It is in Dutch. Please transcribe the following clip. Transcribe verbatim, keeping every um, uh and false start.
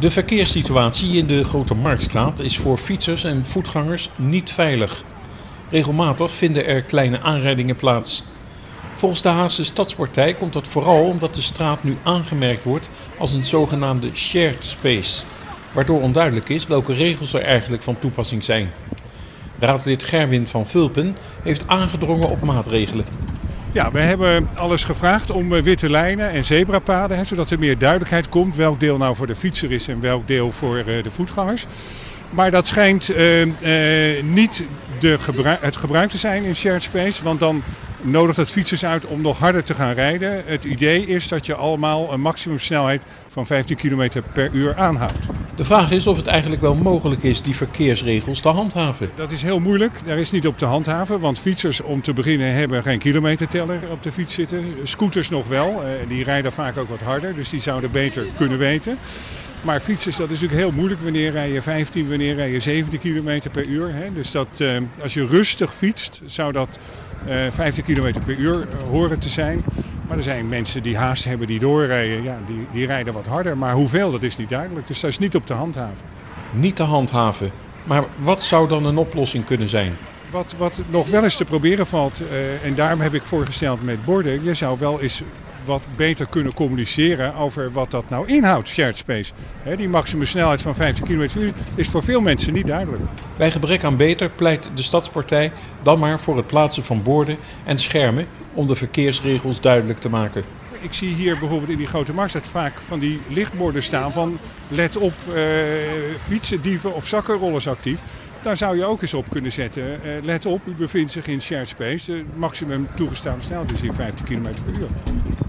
De verkeerssituatie in de Grote Marktstraat is voor fietsers en voetgangers niet veilig. Regelmatig vinden er kleine aanrijdingen plaats. Volgens de Haagse Stadspartij komt dat vooral omdat de straat nu aangemerkt wordt als een zogenaamde shared space, waardoor onduidelijk is welke regels er eigenlijk van toepassing zijn. Raadslid Gerwin van Vulpen heeft aangedrongen op maatregelen. Ja, we hebben alles gevraagd om witte lijnen en zebrapaden, hè, zodat er meer duidelijkheid komt welk deel nou voor de fietser is en welk deel voor uh, de voetgangers. Maar dat schijnt uh, uh, niet de gebruik, het gebruik te zijn in shared space, want dan nodigt het fietsers uit om nog harder te gaan rijden. Het idee is dat je allemaal een maximumsnelheid van vijftien kilometer per uur aanhoudt. De vraag is of het eigenlijk wel mogelijk is die verkeersregels te handhaven. Dat is heel moeilijk, daar is niet op te handhaven, want fietsers om te beginnen hebben geen kilometerteller op de fiets zitten. Scooters nog wel, die rijden vaak ook wat harder, dus die zouden beter kunnen weten. Maar fietsers, dat is natuurlijk heel moeilijk. Wanneer rij je vijftien, wanneer rij je zeventien kilometer per uur. Hè? Dus dat, uh, als je rustig fietst, zou dat uh, vijftien kilometer per uur uh, horen te zijn. Maar er zijn mensen die haast hebben, die doorrijden. Ja, die, die rijden wat harder. Maar hoeveel, dat is niet duidelijk. Dus dat is niet op te handhaven. Niet te handhaven. Maar wat zou dan een oplossing kunnen zijn? Wat, wat nog wel eens te proberen valt, uh, en daarom heb ik voorgesteld met borden. Je zou wel eens wat beter kunnen communiceren over wat dat nou inhoudt, shared space. He, die maximumsnelheid van vijftien kilometer per uur is voor veel mensen niet duidelijk. Bij gebrek aan beter pleit de Stadspartij dan maar voor het plaatsen van borden en schermen om de verkeersregels duidelijk te maken. Ik zie hier bijvoorbeeld in die Grote Marktstraat vaak van die lichtborden staan van let op, uh, fietsen, dieven of zakkenrollers actief. Daar zou je ook eens op kunnen zetten. Uh, let op, u bevindt zich in shared space. De maximum toegestane snelheid is hier vijftien kilometer per uur.